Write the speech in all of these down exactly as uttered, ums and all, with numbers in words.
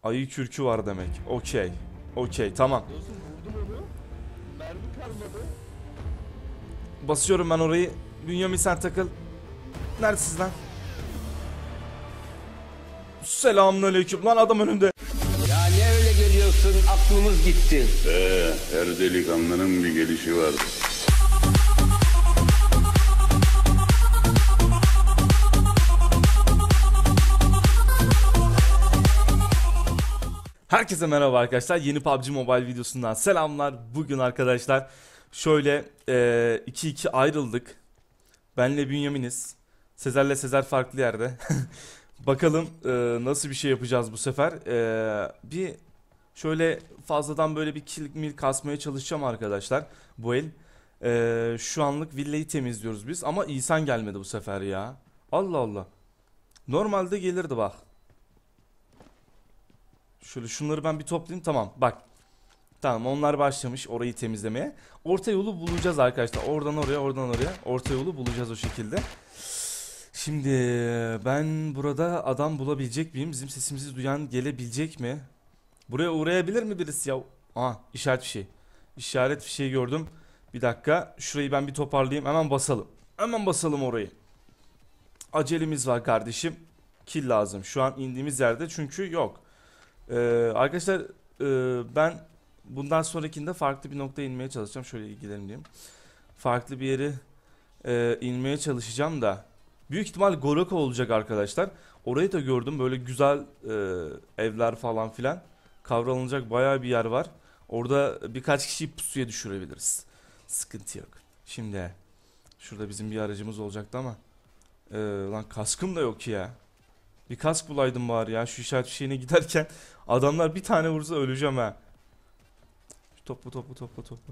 Ayı kürkü var demek. Okey. Okey tamam. Dostum vurdum onu. Mermi kalmadı. Basıyorum ben orayı. Bünyamin sen takıl. Neredesin lan? Selamünaleyküm. Lan adam önümde. Ya ne öyle geliyorsun, aklımız gitti. Ee, her delikanlının bir gelişi var. Herkese merhaba arkadaşlar. Yeni P U B G Mobile videosundan selamlar. Bugün arkadaşlar şöyle iki iki ayrıldık. Benle Bünyamin'iz. Sezer'le Sezer farklı yerde. Bakalım e, nasıl bir şey yapacağız bu sefer. E, bir şöyle fazladan böyle bir kill mil kasmaya çalışacağım arkadaşlar. Bu el. E, şu anlık villayı temizliyoruz biz. Ama İhsan gelmedi bu sefer ya. Allah Allah. Normalde gelirdi bak. Şöyle şunları ben bir toplayayım. Tamam bak. Tamam onlar başlamış orayı temizlemeye. Orta yolu bulacağız arkadaşlar. Oradan oraya oradan oraya. Orta yolu bulacağız o şekilde. Şimdi ben burada adam bulabilecek miyim? Bizim sesimizi duyan gelebilecek mi? Buraya uğrayabilir mi birisi ya? Aha işaret fişeği. İşaret fişeği gördüm. Bir dakika. Şurayı ben bir toparlayayım. Hemen basalım. Hemen basalım orayı. Acelemiz var kardeşim. Kill lazım. Şu an indiğimiz yerde çünkü yok. Ee, arkadaşlar e, ben bundan sonrakinde farklı bir noktaya inmeye çalışacağım. Şöyle gidelim diyeyim. Farklı bir yere e, inmeye çalışacağım da. Büyük ihtimal Goroko olacak arkadaşlar. Orayı da gördüm. Böyle güzel e, evler falan filan. Kavralınacak bayağı bir yer var. Orada birkaç kişiyi pusuya düşürebiliriz. Sıkıntı yok. Şimdi şurada bizim bir aracımız olacaktı ama. E, lan kaskım da yok ya. Bir kask bulaydım bari ya. Şu işaret şeyine giderken adamlar bir tane vursa öleceğim ha. Topla topla topla topla.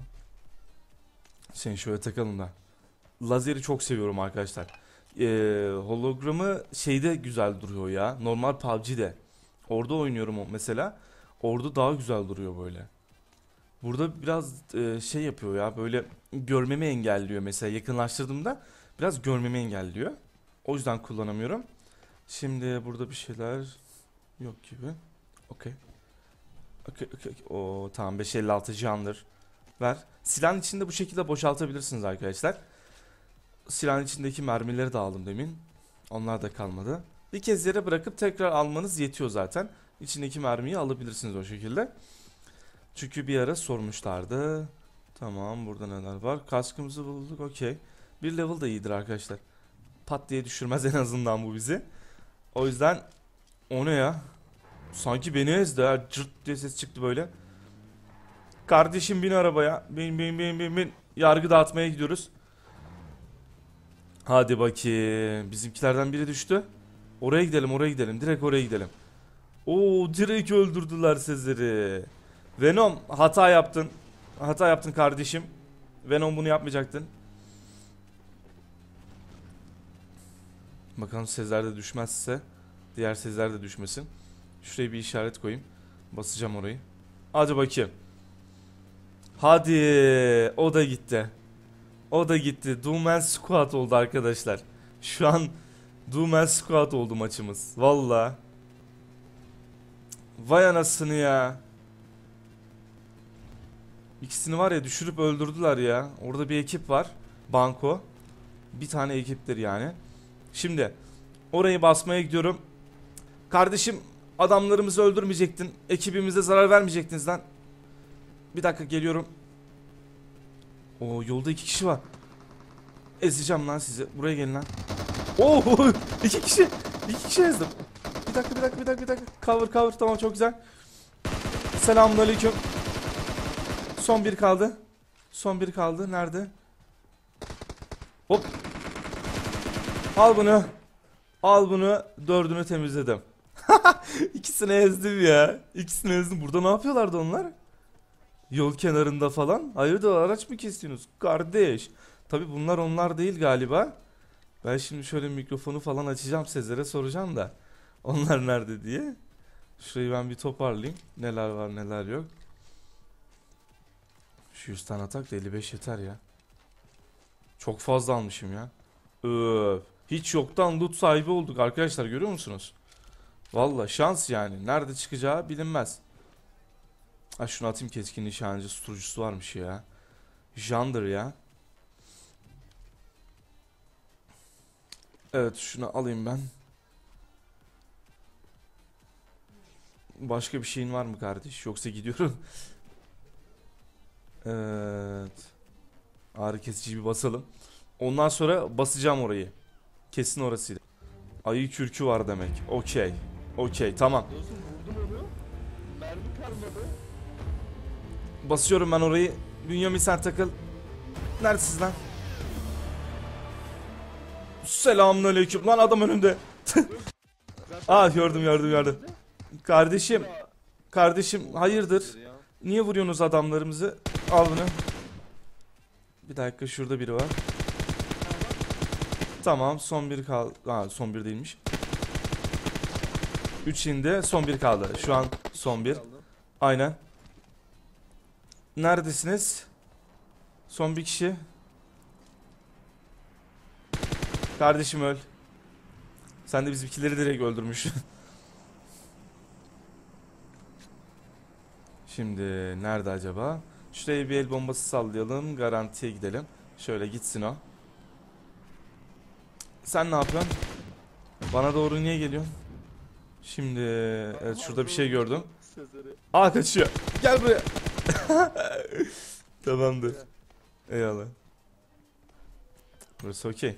Seni şöyle takalım da. Lazeri çok seviyorum arkadaşlar. Ee, hologramı şeyde güzel duruyor ya. Normal P U B G'de. Orada oynuyorum mesela. Orada daha güzel duruyor böyle. Burada biraz e, şey yapıyor ya. Böyle görmemi engelliyor mesela. Yakınlaştırdığımda biraz görmemi engelliyor. O yüzden kullanamıyorum. Şimdi burada bir şeyler yok gibi. Okey. Okey okey. Oo tamam beş elli altı candır. Ver. Silahın içinde bu şekilde boşaltabilirsiniz arkadaşlar. Silahın içindeki mermileri de aldım demin. Onlar da kalmadı. Bir kez yere bırakıp tekrar almanız yetiyor zaten. İçindeki mermiyi alabilirsiniz o şekilde. Çünkü bir ara sormuşlardı. Tamam burada neler var? Kaskımızı bulduk okey. Bir level da iyidir arkadaşlar. Pat diye düşürmez en azından bu bizi. O yüzden o ne ya? Sanki beni ezdi ha. Cırt diye ses çıktı böyle. Kardeşim bin arabaya. Bin bin bin bin bin. Yargı dağıtmaya gidiyoruz. Hadi bakayım. Bizimkilerden biri düştü. Oraya gidelim oraya gidelim. Direkt oraya gidelim. Oo direkt öldürdüler Sezer'i. Venom hata yaptın. Hata yaptın kardeşim. Venom bunu yapmayacaktın. Bakalım Sezer de düşmezse. Diğer Sezer de düşmesin. Şuraya bir işaret koyayım. Basacağım orayı. Hadi bakayım. Hadi. O da gitti. O da gitti. Doom Squad oldu arkadaşlar. Şu an Doom Squad oldu maçımız. Valla. Vay anasını ya. İkisini var ya düşürüp öldürdüler ya. Orada bir ekip var. Banko. Bir tane ekiptir yani. Şimdi orayı basmaya gidiyorum. Kardeşim adamlarımızı öldürmeyecektin. Ekibimize zarar vermeyecektiniz lan. Bir dakika geliyorum. Oo yolda iki kişi var. Ezeceğim lan sizi. Buraya gelin lan. Oo iki kişi. İki kişi ezdim. Bir dakika bir dakika bir dakika bir dakika. Cover cover tamam çok güzel. Selamünaleyküm. Son bir kaldı. Son bir kaldı. Nerede? Hop. Al bunu. Al bunu. Dördünü temizledim. İkisini ezdim ya. İkisini ezdim. Burada ne yapıyorlardı onlar? Yol kenarında falan. Hayırdır araç mı kesiyorsunuz? Kardeş. Tabi bunlar onlar değil galiba. Ben şimdi şöyle mikrofonu falan açacağım. Sezer'e soracağım da. Onlar nerede diye. Şurayı ben bir toparlayayım. Neler var neler yok. Şu yüz tane atak da elli beş yeter ya. Çok fazla almışım ya. Öf. Hiç yoktan loot sahibi olduk arkadaşlar görüyor musunuz? Valla şans yani. Nerede çıkacağı bilinmez. Ha şunu atayım, keskin nişancı susturucusu varmış ya. Jandır ya. Evet şunu alayım ben. Başka bir şeyin var mı kardeş? Yoksa gidiyorum. Evet. Ağrı kesici bir basalım. Ondan sonra basacağım orayı. Kesin orasıydı. Ayı kürkü var demek. Okey. Okey tamam. Dostum vurdum onu. Mermi kalmadı. Basıyorum ben orayı. Bünyamin sen takıl. Neredesiniz lan? Selamünaleyküm. Lan adam önümde. Ah gördüm gördüm gördüm. Kardeşim. Kardeşim hayırdır? Niye vuruyorsunuz adamlarımızı? Al bunu. Bir dakika şurada biri var. Tamam son bir kaldı. Ha son bir değilmiş. üç indi, son bir kaldı. Şu an son bir. Aynen. Neredesiniz? Son bir kişi. Kardeşim öl. Sen de bizimkileri direkt öldürmüş. Şimdi nerede acaba? Şuraya bir el bombası sallayalım. Garantiye gidelim. Şöyle gitsin o. Sen ne yapıyorsun? Bana doğru niye geliyorsun? Şimdi evet şurada bir şey gördüm. Sezer'i. Aa kaçıyor. Gel buraya. Tamamdır. Eyvallah. Burası okey.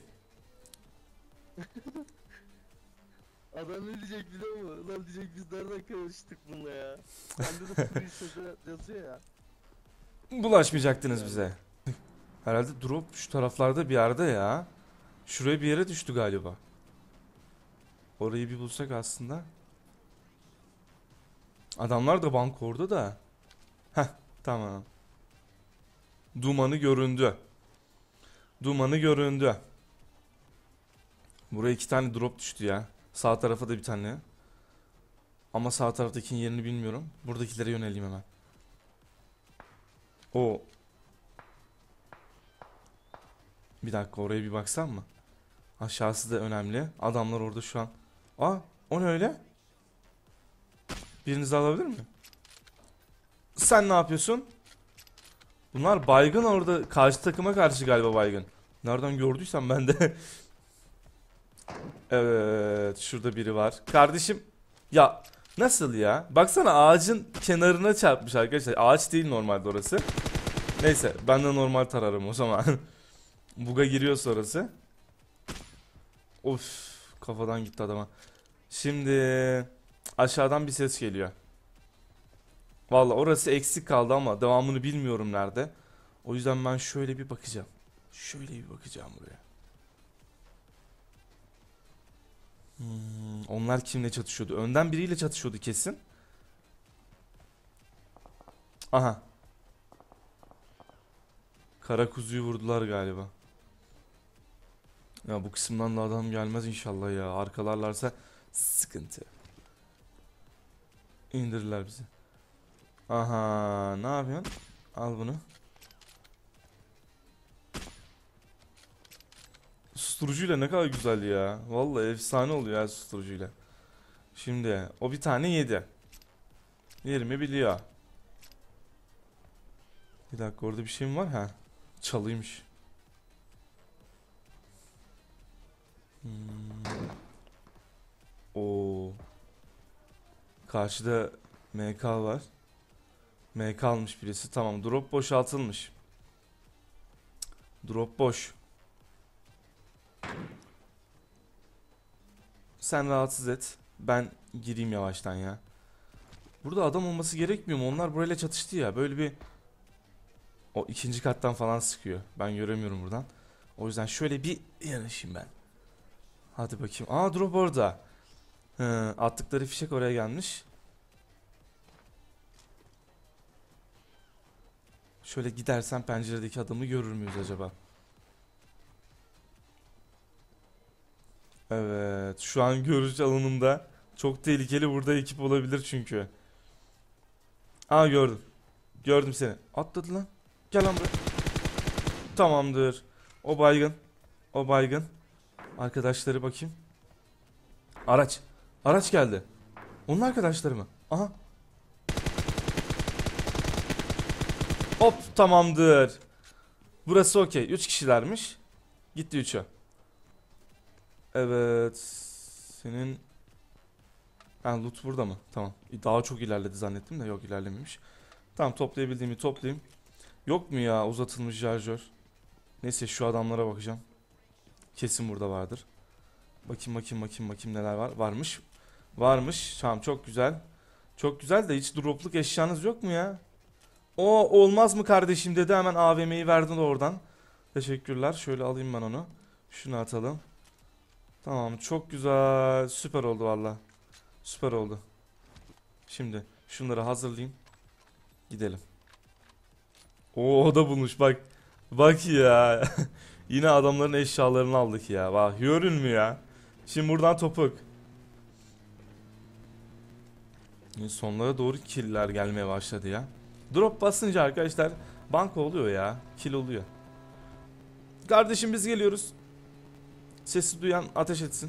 Adam ne diyecek biliyor musun? Lan diyecek biz nereden karıştık bununla ya. Bende de Free Sezer yazıyor ya. Bulaşmayacaktınız bize. Herhalde drop şu taraflarda bir yerde ya. Şuraya bir yere düştü galiba. Orayı bir bulsak aslında. Adamlar da bank orada da. Heh tamam. Dumanı göründü. Dumanı göründü. Buraya iki tane drop düştü ya. Sağ tarafa da bir tane. Ama sağ taraftakinin yerini bilmiyorum. Buradakilere yöneleyim hemen. O. Bir dakika oraya bir baksam mı? Aşağısı da önemli. Adamlar orada şu an. Aa o ne öyle? Birinizi alabilir mi? Sen ne yapıyorsun? Bunlar baygın orada. Karşı takıma karşı galiba baygın. Nereden gördüysem ben de. Evet şurada biri var. Kardeşim ya nasıl ya? Baksana ağacın kenarına çarpmış arkadaşlar. Ağaç değil normalde orası. Neyse ben de normal tararım o zaman. Buga giriyorsa orası. Of kafadan gitti adama. Şimdi aşağıdan bir ses geliyor. Valla orası eksik kaldı ama devamını bilmiyorum nerede. O yüzden ben şöyle bir bakacağım. Şöyle bir bakacağım buraya. Hmm, onlar kimle çatışıyordu? Önden biriyle çatışıyordu kesin. Aha. Kara kuzuyu vurdular galiba. Ya bu kısımdan da adam gelmez inşallah ya. Arkalarlarsa sıkıntı. İndirirler bizi. Aha, ne yapıyorsun? Al bunu. Susturucuyla ne kadar güzel ya. Vallahi efsane oluyor ya susturucuyla. Şimdi o bir tane yedi. Yerimi biliyor. Bir dakika orada bir şey mi var? Ha. Çalıymış. Hmm. Oo. Karşıda M K var. M K almış birisi. Tamam drop boşaltılmış. Drop boş. Sen rahatsız et. Ben gireyim yavaştan ya. Burada adam olması gerekmiyor mu? Onlar burayla çatıştı ya. Böyle bir... O ikinci kattan falan sıkıyor. Ben göremiyorum buradan. O yüzden şöyle bir yanaşayım ben. Hadi bakayım. Aa drop orada. Hı, attıkları fişek oraya gelmiş. Şöyle gidersem penceredeki adamı görür müyüz acaba? Evet. Şu an görüş alanımda. Çok tehlikeli burada ekip olabilir çünkü. Aa gördüm. Gördüm seni. Atladı lan. Gel lan buraya. Tamamdır. O baygın. O baygın. Arkadaşları bakayım. Araç. Araç geldi. Onun arkadaşları mı? Aha. Hop tamamdır. Burası okey. üç kişilermiş. Gitti üçe. Evet. Senin... Ha, loot burada mı? Tamam. Daha çok ilerledi zannettim de yok, ilerlememiş. Tamam, toplayabildiğimi toplayayım. Yok mu ya uzatılmış şarjör? Neyse şu adamlara bakacağım. Kesin burada vardır. Bakayım bakayım bakayım bakayım neler var. Varmış. Varmış. Tamam, çok güzel. Çok güzel de hiç dropluk eşyanız yok mu ya? O olmaz mı kardeşim dedi, hemen A V M'yi verdin oradan. Teşekkürler. Şöyle alayım ben onu. Şunu atalım. Tamam, çok güzel. Süper oldu valla. Süper oldu. Şimdi şunları hazırlayayım. Gidelim. Oo, o da bulmuş bak. Bak ya. Yine adamların eşyalarını aldık ya. Bak görün mü ya? Şimdi buradan topuk. Sonlara doğru killer gelmeye başladı ya. Drop basınca arkadaşlar banka oluyor ya. Kill oluyor. Kardeşim biz geliyoruz. Sesi duyan ateş etsin.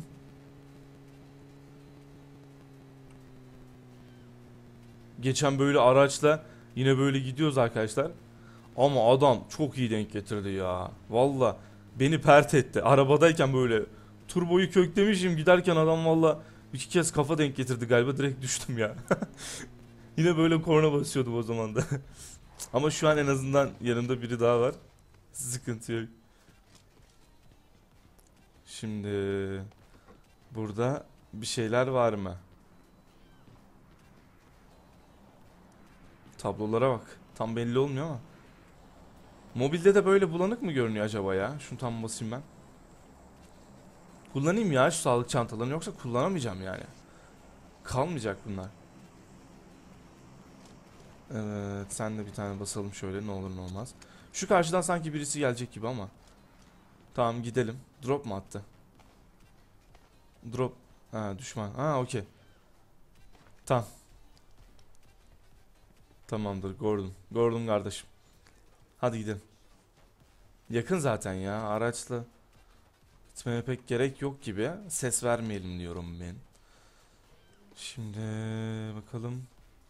Geçen böyle araçla yine böyle gidiyoruz arkadaşlar. Ama adam çok iyi denk getirdi ya. Valla beni pert etti. Arabadayken böyle turboyu köklemişim, giderken adam valla iki kez kafa denk getirdi galiba, direkt düştüm ya. Yine böyle korna basıyordum o zaman da. Ama şu an en azından yanımda biri daha var. Sıkıntı yok. Şimdi burada bir şeyler var mı? Tablolara bak. Tam belli olmuyor ama. Mobilde de böyle bulanık mı görünüyor acaba ya? Şunu tam basayım ben. Kullanayım ya şu sağlık çantalarını, yoksa kullanamayacağım yani. Kalmayacak bunlar. Evet, sen de bir tane basalım şöyle, ne olur ne olmaz. Şu karşıdan sanki birisi gelecek gibi ama. Tamam gidelim. Drop mu attı? Drop. Ha, düşman. Ha, okey. Tamam. Tamamdır, Gordon. Gordon kardeşim. Hadi gidelim. Yakın zaten ya, araçla gitmeye pek gerek yok gibi. Ses vermeyelim diyorum ben. Şimdi bakalım.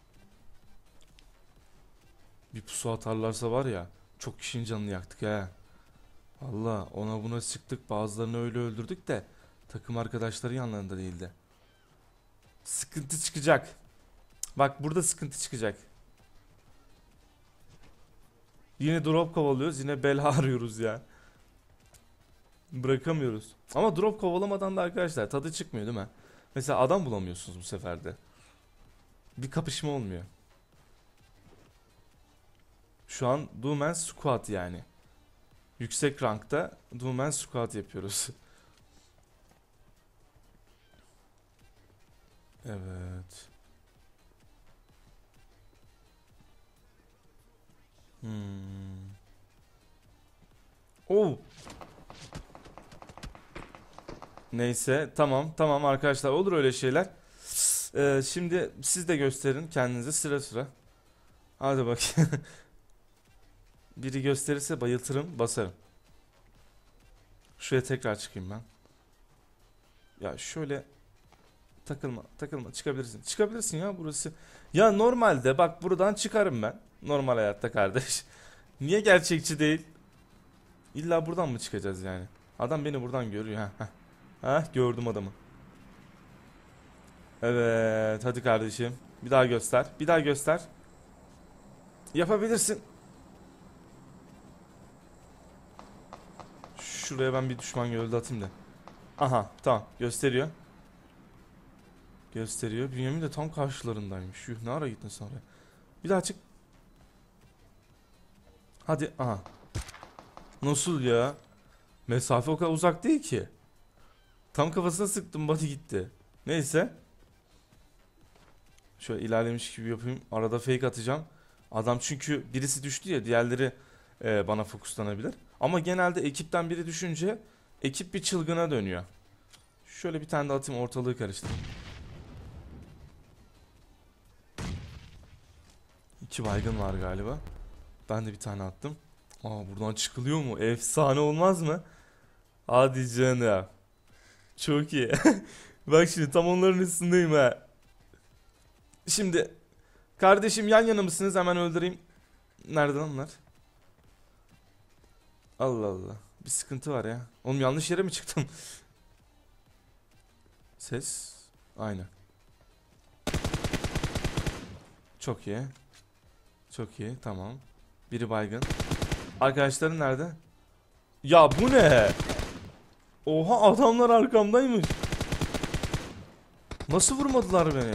Bir pusu atarlarsa var ya, çok kişinin canını yaktık ha. Valla ona buna sıktık, bazılarını öyle öldürdük de takım arkadaşları yanlarında değildi. Sıkıntı çıkacak. Bak burada sıkıntı çıkacak. Yine drop kovalıyoruz, yine bela arıyoruz ya. Bırakamıyoruz. Ama drop kovalamadan da arkadaşlar tadı çıkmıyor değil mi? Mesela adam bulamıyorsunuz bu seferde. Bir kapışma olmuyor. Şu an Doom Squad yani. Yüksek rankta Doom Squad yapıyoruz. Evet. Hmm. Oh. Neyse, tamam tamam arkadaşlar, olur öyle şeyler. Ee, şimdi siz de gösterin kendinizi sıra sıra. Hadi bak. Biri gösterirse bayıltırım, basarım. Şuraya tekrar çıkayım ben. Ya şöyle takılma takılma, çıkabilirsin. Çıkabilirsin ya burası. Ya normalde bak buradan çıkarım ben. Normal hayatta kardeş. Niye gerçekçi değil? İlla buradan mı çıkacağız yani? Adam beni buradan görüyor. Ha, ha. Ha, gördüm adamı. Evet hadi kardeşim. Bir daha göster. Bir daha göster. Yapabilirsin. Şuraya ben bir düşman gövde atayım da. Aha tamam, gösteriyor. Gösteriyor. Bünyamin de tam karşılarındaymış. Yuh, ne ara gittin sen oraya? Bir daha çık. Hadi aha. Nasıl ya? Mesafe o kadar uzak değil ki. Tam kafasına sıktım, body gitti. Neyse. Şöyle ilerlemiş gibi yapayım. Arada fake atacağım. Adam çünkü birisi düştü ya, diğerleri e, bana fokuslanabilir. Ama genelde ekipten biri düşünce ekip bir çılgına dönüyor. Şöyle bir tane de atayım, ortalığı karıştırayım. İki baygın var galiba. Ben de bir tane attım. Aa, buradan çıkılıyor mu? Efsane olmaz mı? Hadi canım. Çok iyi. Bak şimdi tam onların üstündeyim ha. Şimdi kardeşim yan yana mısınız? Hemen öldüreyim. Nereden onlar? Allah Allah. Bir sıkıntı var ya. Oğlum yanlış yere mi çıktım? Ses. Aynen. Çok iyi. Çok iyi. Tamam. Biri baygın. Arkadaşların nerede? Ya bu ne? Oha adamlar arkamdaymış. Nasıl vurmadılar beni?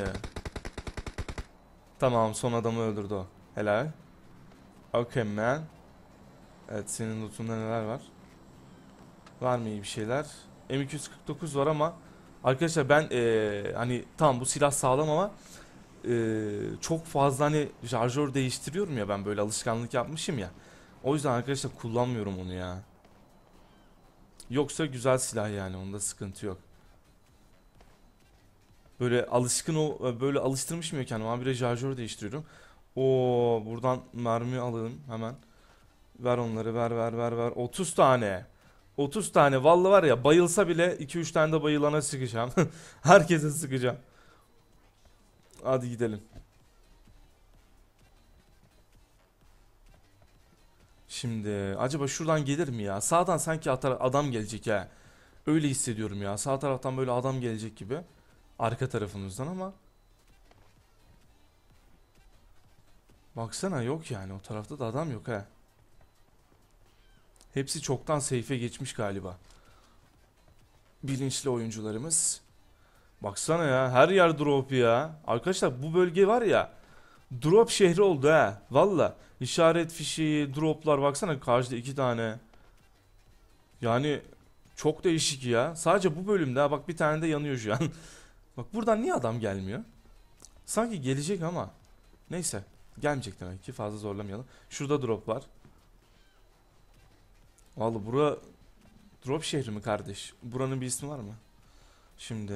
Tamam son adamı öldürdü o. Helal. Okay man. Evet senin lootunda neler var? Var mı iyi bir şeyler? M iki yüz kırk dokuz var ama arkadaşlar ben ee, hani tamam bu silah sağlam ama ee, çok fazla hani şarjör değiştiriyorum ya ben böyle alışkanlık yapmışım ya. O yüzden arkadaşlar kullanmıyorum onu ya. Yoksa güzel silah yani onda sıkıntı yok. Böyle alışkın o böyle alıştırmışım ya kendimi. Habire şarjör değiştiriyorum. Oo buradan mermi alalım hemen. Ver onları ver ver ver ver. otuz tane. otuz tane vallahi var ya bayılsa bile iki üç tane de bayılana sıkacağım. Herkese sıkacağım. Hadi gidelim. Şimdi acaba şuradan gelir mi ya? Sağdan sanki atar, adam gelecek ya. Öyle hissediyorum ya. Sağ taraftan böyle adam gelecek gibi. Arka tarafımızdan ama. Baksana yok yani o tarafta da adam yok ha. Hepsi çoktan seyfe geçmiş galiba. Bilinçli oyuncularımız. Baksana ya her yer drop ya. Arkadaşlar bu bölge var ya. Drop şehri oldu ha. Valla. İşaret fişi, droplar baksana karşıda iki tane. Yani çok değişik ya. Sadece bu bölümde ha, bak bir tane de yanıyor şu an. Bak buradan niye adam gelmiyor? Sanki gelecek ama. Neyse. Gelmeyecek demek ki fazla zorlamayalım. Şurada drop var. Vallahi bura drop şehri mi kardeş? Buranın bir ismi var mı? Şimdi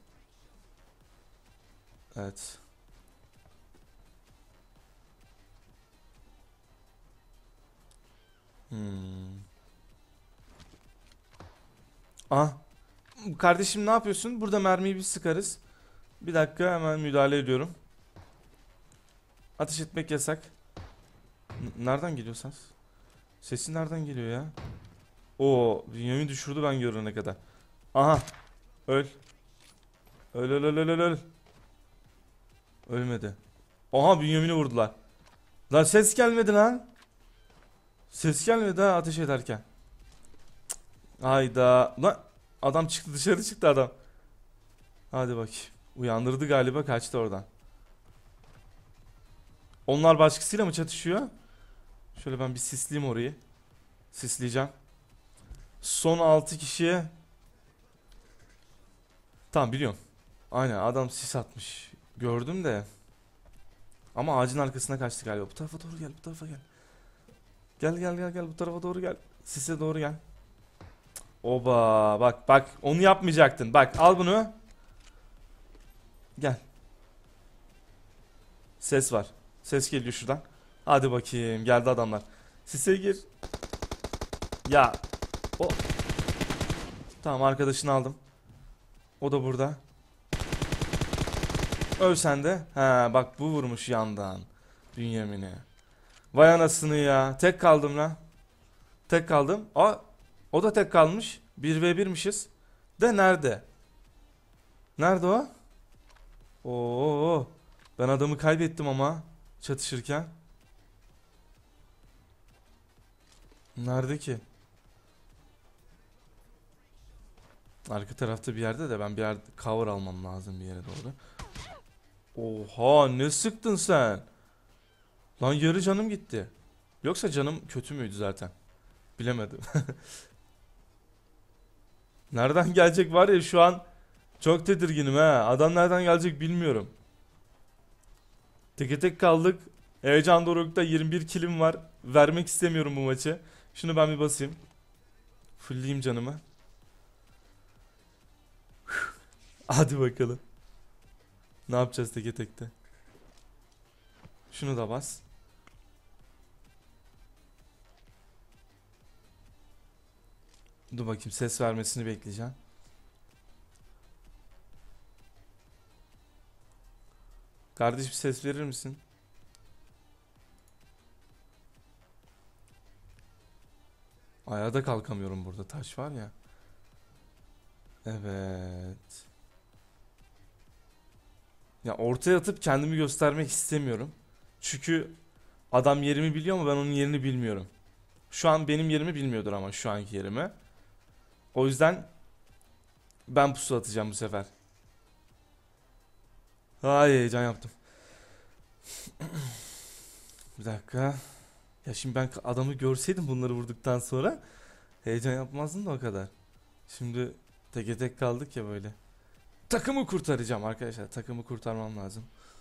evet. Hmm. Ah. Kardeşim ne yapıyorsun? Burada mermiyi bir sıkarız. Bir dakika hemen müdahale ediyorum. Ateş etmek yasak. N- nereden geliyor ses? Sesi nereden geliyor ya? Oo, Bünyamin düşürdü ben görene kadar. Aha. Öl. Öl öl öl öl öl. öl. Ölmedi. Aha Bünyamin'i vurdular. Lan ses gelmedi lan. Ses gelmedi ha ateş ederken. Cık. Hayda. Lan adam çıktı dışarı çıktı adam. Hadi bakayım. Uyandırdı galiba kaçtı oradan. Onlar başkasıyla mı çatışıyor? Şöyle ben bir sisleyeyim orayı. Sisleyeceğim. Son altı kişiye. Tamam biliyorum. Aynen adam sis atmış. Gördüm de. Ama ağacın arkasına kaçtı galiba. Bu tarafa doğru gel, bu tarafa gel. Gel gel gel gel bu tarafa doğru gel. Sise doğru gel. Oba bak bak onu yapmayacaktın. Bak al bunu. Gel. Ses var. Ses geliyor şuradan. Hadi bakayım geldi adamlar. Sise gir. Ya. O. Tamam arkadaşını aldım. O da burada. Öl sen de. Ha bak bu vurmuş yandan. Bünyamin'i. Vay anasını ya. Tek kaldım lan. Tek kaldım. Aa, o da tek kalmış. bir ve birmişiz. De nerede? Nerede o? Oo. Ben adamı kaybettim ama çatışırken. Nerede ki? Arka tarafta bir yerde de ben bir yer cover almam lazım bir yere doğru. Oha ne sıktın sen? Lan yarı canım gitti. Yoksa canım kötü müydü zaten? Bilemedim. Nereden gelecek var ya şu an çok tedirginim ha. Adam nereden gelecek bilmiyorum. Teke tek kaldık. Heyecan dorukta yirmi bir kilim var. Vermek istemiyorum bu maçı. Şunu ben bir basayım. Fullleyeyim canımı. Hadi bakalım. Ne yapacağız teke tekte? Şunu da bas. Dur bakayım ses vermesini bekleyeceğim. Kardeş bir ses verir misin? Ayağa da kalkamıyorum, burada taş var ya. Evet. Ya ortaya atıp kendimi göstermek istemiyorum. Çünkü adam yerimi biliyor ama ben onun yerini bilmiyorum. Şu an benim yerimi bilmiyordur ama şu anki yerimi. O yüzden ben pusu atacağım bu sefer. Ay heyecan yaptım. Bir dakika. Ya şimdi ben adamı görseydim bunları vurduktan sonra heyecan yapmazdım da o kadar. Şimdi teke tek kaldık ya böyle. Takımı kurtaracağım arkadaşlar. Takımı kurtarmam lazım.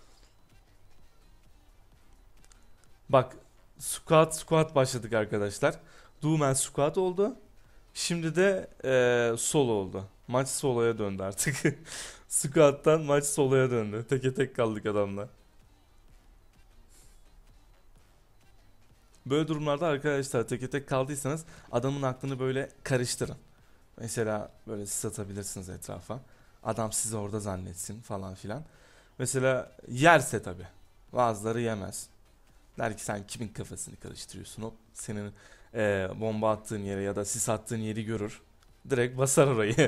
Bak, squat squat başladık arkadaşlar. Dumen squat oldu. Şimdi de eee solo oldu. Maç soloya döndü artık. Squat'tan maç soloya döndü. Teke tek kaldık adamla. Böyle durumlarda arkadaşlar teke tek kaldıysanız adamın aklını böyle karıştırın. Mesela böyle sis atabilirsiniz etrafa. Adam sizi orada zannetsin falan filan. Mesela yerse tabi. Bazıları yemez. Der ki sen kimin kafasını karıştırıyorsun? Hop senin eee, bomba attığın yere ya da sis attığın yeri görür. Direkt basar orayı.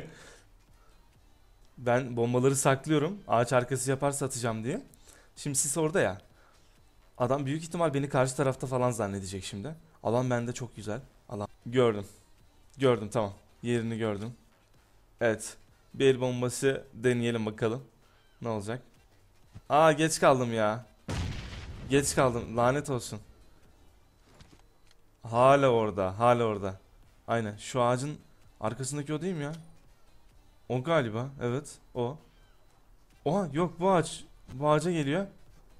Ben bombaları saklıyorum. Ağaç arkası yaparsa atacağım diye. Şimdi sis orada ya. Adam büyük ihtimal beni karşı tarafta falan zannedecek şimdi. Alan bende çok güzel. Alan. Gördüm. Gördüm, tamam. Yerini gördüm. Evet. Bir el bombası deneyelim bakalım. Ne olacak? Aa, geç kaldım ya. Geç kaldım. Lanet olsun. Hala orada. Hala orada. Aynen. Şu ağacın arkasındaki o değil mi ya? O galiba. Evet. O. Oha, yok, bu ağaç. Bu ağaca geliyor.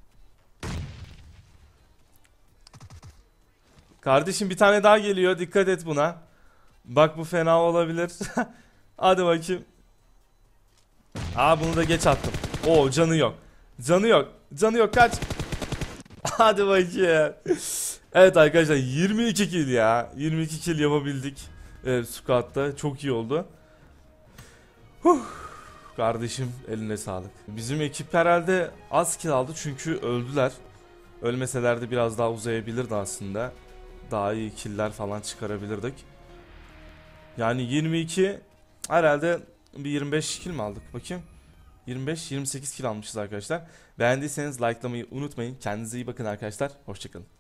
Kardeşim bir tane daha geliyor. Dikkat et buna. Bak, bu fena olabilir. Hadi bakayım. Aa, bunu da geç attım. Oo, canı yok. Canı yok. Canı yok, kaç. Hadi bakayım. Evet arkadaşlar, yirmi iki kill ya. yirmi iki kill yapabildik. Evet, squad'da çok iyi oldu. Huh. Kardeşim eline sağlık. Bizim ekip herhalde az kill aldı çünkü öldüler. Ölmeselerdi biraz daha uzayabilirdi aslında. Daha iyi killer falan çıkarabilirdik. Yani yirmi iki, herhalde bir yirmi beş kill mi aldık bakayım. yirmi beş yirmi sekiz kill almışız arkadaşlar. Beğendiyseniz likelamayı unutmayın. Kendinize iyi bakın arkadaşlar. Hoşçakalın.